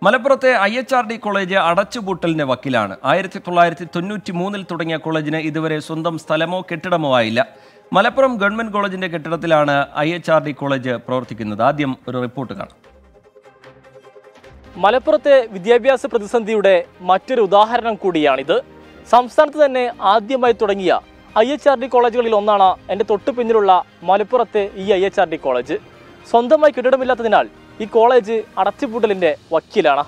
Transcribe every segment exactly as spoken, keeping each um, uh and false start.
മലപ്പുറത്തെ I H R D college അടച്ചുപൂട്ടലിന്റെ വക്കിലാണ്. ആയിരത്തി തൊള്ളായിരത്തി തൊണ്ണൂറ്റി മൂന്നിൽ തുടങ്ങിയ കോളേജിന് ഇതുവരെ സ്വന്തം സ്ഥലമോ കെട്ടിടമോ ആയില്ല. മലപ്പുറം ഗവൺമെന്റ് കോളേജിന്റെ കെട്ടിടത്തിലാണ് I H R D college പ്രവർത്തിക്കുന്നത്. ആദ്യം ഒരു റിപ്പോർട്ട് കാണാം. മലപ്പുറത്തെ വിദ്യാഭ്യാസ പ്രതിസന്ധിയുടെ മറ്റൊരു ഉദാഹരണം കൂടിയാണിത്. സംസ്ഥാനത്ത് തന്നെ ആദ്യമായി തുടങ്ങിയ ഐ എച്ച് ആർ ഡി കോളേജുകളിൽ ഒന്നാണ് എൻ്റെ തൊട്ടു പിന്നിലുള്ള മലപ്പുറത്തെ ഈ I H R D college. സ്വന്തമായി കെട്ടിടമില്ലാത്തതിനാൽ ഈ കോളേജ് അടച്ചുപൂട്ടലിന്റെ വക്കീലാണ്.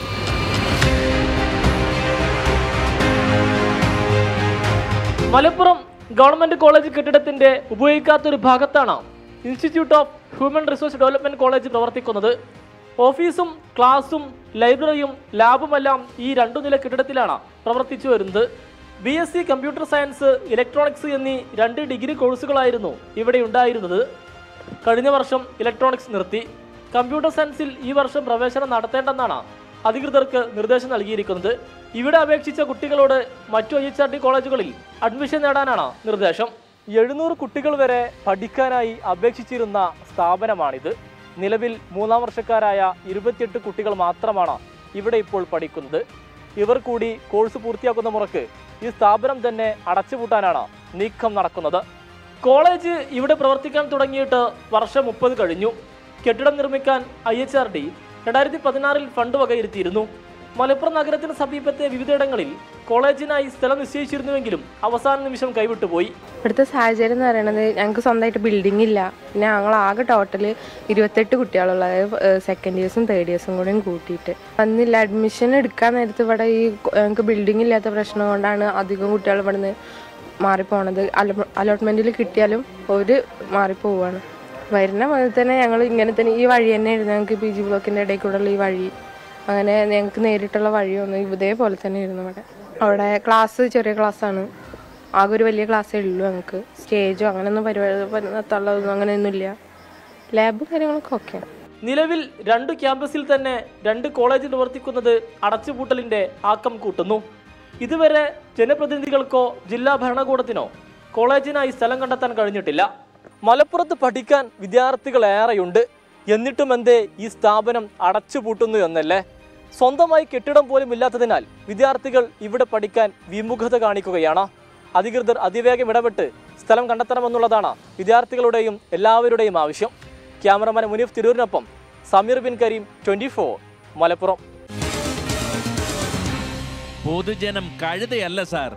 മലപ്പുറം ഗവൺമെന്റ് കോളേജ് കെട്ടിടത്തിന്റെ ഉപയോഗിക്കാത്തൊരു ഭാഗത്താണ് institute of human resource development college പ്രവർത്തിക്കുന്നത്. ഓഫീസും ക്ലാസും ലൈബ്രറിയും ലാബുമെല്ലാം ഈ രണ്ടു നില കെട്ടിടത്തിലാണ് പ്രവർത്തിച്ചു വരുന്നത്. B S C computer science, electronics എന്നീ രണ്ട് ഡിഗ്രി കോഴ്സുകളായിരുന്നു ഇവിടെ ഉണ്ടായിരുന്നത്. കഴിഞ്ഞ വർഷം ഇലക്ട്രോണിക്സ് നിർത്തി. കമ്പ്യൂട്ടർ സയൻസിൽ ഈ വർഷം പ്രവേശനം നടത്തേണ്ടെന്നാണ് അധികൃതർക്ക് നിർദ്ദേശം നൽകിയിരിക്കുന്നത്. ഇവിടെ അപേക്ഷിച്ച കുട്ടികളോട് മറ്റു ഐ എച്ച് ആർ ഡി കോളേജുകളിൽ അഡ്മിഷൻ നേടാനാണ് നിർദ്ദേശം. എഴുന്നൂറ് കുട്ടികൾ വരെ പഠിക്കാനായി അപേക്ഷിച്ചിരുന്ന സ്ഥാപനമാണിത്. നിലവിൽ മൂന്നാം വർഷക്കാരായ ഇരുപത്തിയെട്ട് കുട്ടികൾ മാത്രമാണ് ഇവിടെ ഇപ്പോൾ പഠിക്കുന്നത്. ഇവർ കൂടി കോഴ്സ് പൂർത്തിയാക്കുന്ന മുറക്ക് ഈ സ്ഥാപനം തന്നെ അടച്ചുപൂട്ടാനാണ് നീക്കം നടക്കുന്നത്. കോളേജ് ഇവിടെ പ്രവർത്തിക്കാൻ തുടങ്ങിയിട്ട് വർഷം മുപ്പത് കഴിഞ്ഞു. കെട്ടിടം നിർമ്മിക്കാൻ ഐ എച്ച് ആർ ഡി രണ്ടായിരത്തി പതിനാറിൽ ഫണ്ട് വകയിരുത്തിയിരുന്നു. മലപ്പുറം നഗരത്തിന് സമീപത്തെ വിവിധയിടങ്ങളിൽ കോളേജിനായി സ്ഥലം നിശ്ചയിച്ചിരുന്നുവെങ്കിലും അവസാന നിമിഷം കൈവിട്ടുപോയി. ഇവിടുത്തെ സാഹചര്യം എന്ന് പറയുന്നത് ഞങ്ങൾക്ക് സ്വന്തമായിട്ട് ബിൽഡിംഗ് ഇല്ല. പിന്നെ ഞങ്ങൾ ആകെ ടോട്ടൽ ഇരുപത്തെട്ട് കുട്ടികളുള്ള, അതായത് സെക്കൻഡ് ഇയേഴ്സും തേർഡ് ഇയേഴ്സും കൂടെയും കൂട്ടിയിട്ട് വന്നില്ല. അഡ്മിഷൻ എടുക്കാൻ നേരത്ത് ഇവിടെ ഈ ഞങ്ങൾക്ക് ബിൽഡിംഗ് ഇല്ലാത്ത പ്രശ്നം കൊണ്ടാണ് അധികം കുട്ടികൾ ഇവിടുന്ന് മാറിപ്പോണത്. അലോ അലോട്ട്മെൻറ്റിൽ കിട്ടിയാലും ഒരു മാറിപ്പോവാണ്. വരുന്ന മുതൽ തന്നെ ഞങ്ങൾ ഇങ്ങനെ തന്നെ ഈ വഴി തന്നെ ആയിരുന്നു. ഞങ്ങൾക്ക് പി ജി ബ്ലോക്കിൻ്റെ ഇടയിൽ കൂടെയുള്ള ഈ വഴി, അങ്ങനെ ഞങ്ങൾക്ക് നേരിട്ടുള്ള വഴിയൊന്നും ഇതേപോലെ തന്നെ ഇരുന്നു. ഇവിടെ അവിടെ ക്ലാസ് ചെറിയ ക്ലാസ്സാണ്, ആകെ ഒരു വലിയ ക്ലാസ്സേ ഉള്ളൂ. ഞങ്ങൾക്ക് സ്റ്റേജോ അങ്ങനെയൊന്നും പരിപാടി നടത്താനുള്ളതൊന്നും അങ്ങനെയൊന്നുമില്ല. ലാബും കാര്യങ്ങളൊക്കെ ഓക്കെ. നിലവിൽ രണ്ട് ക്യാമ്പസിൽ തന്നെ രണ്ട് കോളേജ് പ്രവർത്തിക്കുന്നത് അടച്ചുപൂട്ടലിന്റെ ആക്കം കൂട്ടുന്നു. ഇതുവരെ ജനപ്രതിനിധികൾക്കോ ജില്ലാ ഭരണകൂടത്തിനോ കോളേജിനായി സ്ഥലം കണ്ടെത്താൻ കഴിഞ്ഞിട്ടില്ല. മലപ്പുറത്ത് പഠിക്കാൻ വിദ്യാർത്ഥികൾ ഏറെയുണ്ട്. എന്നിട്ടും എന്തേ ഈ സ്ഥാപനം അടച്ചുപൂട്ടുന്നു എന്നല്ലേ? സ്വന്തമായി കെട്ടിടം പോലും ഇല്ലാത്തതിനാൽ വിദ്യാർത്ഥികൾ ഇവിടെ പഠിക്കാൻ വിമുഖത കാണിക്കുകയാണ്. അധികൃതർ അതിവേഗം ഇടപെട്ട് സ്ഥലം കണ്ടെത്തണമെന്നുള്ളതാണ് വിദ്യാർത്ഥികളുടെയും എല്ലാവരുടെയും ആവശ്യം. ക്യാമറമാൻ മുനീഫ് തിരൂരിനൊപ്പം സമീർ ബിൻ കരീം, ട്വന്റി ഫോർ, മലപ്പുറം. പൊതുജനം കഴുതയല്ല സാർ.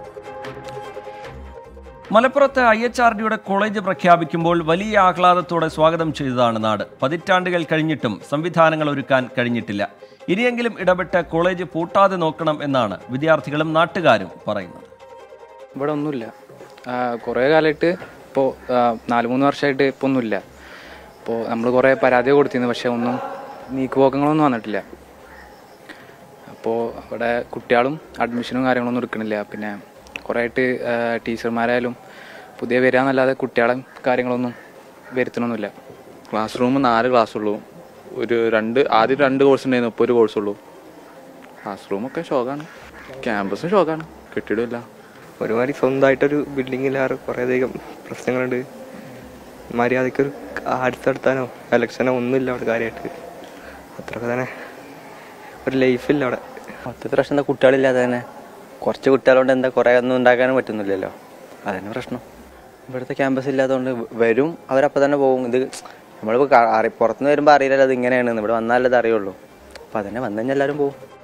മലപ്പുറത്ത് ഐ എച്ച് ആർ ഡിയുടെ കോളേജ് പ്രഖ്യാപിക്കുമ്പോൾ വലിയ ആഹ്ലാദത്തോടെ സ്വാഗതം ചെയ്തതാണ് നാട്. പതിറ്റാണ്ടുകൾ കഴിഞ്ഞിട്ടും സംവിധാനങ്ങൾ ഒരുക്കാൻ കഴിഞ്ഞിട്ടില്ല. ഇനിയെങ്കിലും ഇടപെട്ട് കോളേജ് പൂട്ടാതെ നോക്കണം എന്നാണ് വിദ്യാർത്ഥികളും നാട്ടുകാരും പറയുന്നത്. ഇവിടെ ഒന്നുമില്ല. കുറേ കാലമായിട്ട് ഇപ്പോൾ നാല് മൂന്ന് വർഷമായിട്ട് ഇപ്പോൾ ഒന്നുമില്ല. ഇപ്പോൾ നമ്മൾ കുറേ പരാതി കൊടുത്തിരുന്നു, പക്ഷേ ഒന്നും നീക്കുപോക്കങ്ങളൊന്നും വന്നിട്ടില്ല. അപ്പോൾ ഇവിടെ കുട്ടികളും അഡ്മിഷനും കാര്യങ്ങളൊന്നും എടുക്കണില്ല. പിന്നെ കുറേ ആയിട്ട് ടീച്ചർമാരായാലും പുതിയ വരികയെന്നല്ലാതെ കുട്ടികളും കാര്യങ്ങളൊന്നും വരുത്തണമൊന്നുമില്ല. ക്ലാസ് റൂം നാല് ക്ലാസ് ഉള്ളൂ. ഒരു രണ്ട് ആദ്യം രണ്ട് കോഴ്സ് ഉണ്ടായിരുന്നു, ഇപ്പോൾ ഒരു കോഴ്സ് ഉള്ളൂ. ക്ലാസ് റൂമൊക്കെ ഷോക്കാണ്, ക്യാമ്പസും ഷോക്കാണ്, കെട്ടിടമില്ല. ഒരുമാതിരി സ്വന്തമായിട്ടൊരു ബിൽഡിംഗ് ഇല്ലാതെ കുറേ അധികം പ്രശ്നങ്ങളുണ്ട്. മര്യാദയ്ക്കൊരു ആർട്സ് നടത്താനോ എലക്ഷനോ ഒന്നുമില്ല അവിടെ കാര്യമായിട്ട്. അത്രയൊക്കെ തന്നെ ഒരു ലൈഫില്ല അവിടെ. മൊത്തത്തിൽ പ്രശ്നം എന്താ, കുട്ടികളില്ലാതെ തന്നെ കുറച്ച് കുട്ടികളോട് എന്താ കുറേ ഒന്നും ഉണ്ടാക്കാനും പറ്റുന്നില്ലല്ലോ. അതന്നെ പ്രശ്നം. ഇവിടുത്തെ ക്യാമ്പസ് ഇല്ലാത്തതുകൊണ്ട് വരും, അവരപ്പോൾ തന്നെ പോകും. ഇത് നമ്മളിപ്പോൾ അറി പുറത്തുനിന്ന് വരുമ്പോൾ അറിയില്ലല്ലോ അത് ഇങ്ങനെയാണെന്ന്. ഇവിടെ വന്നാലേ അത് അറിയുള്ളൂ. അപ്പോൾ അതന്നെ വന്നു കഴിഞ്ഞാൽ എല്ലാവരും പോകും.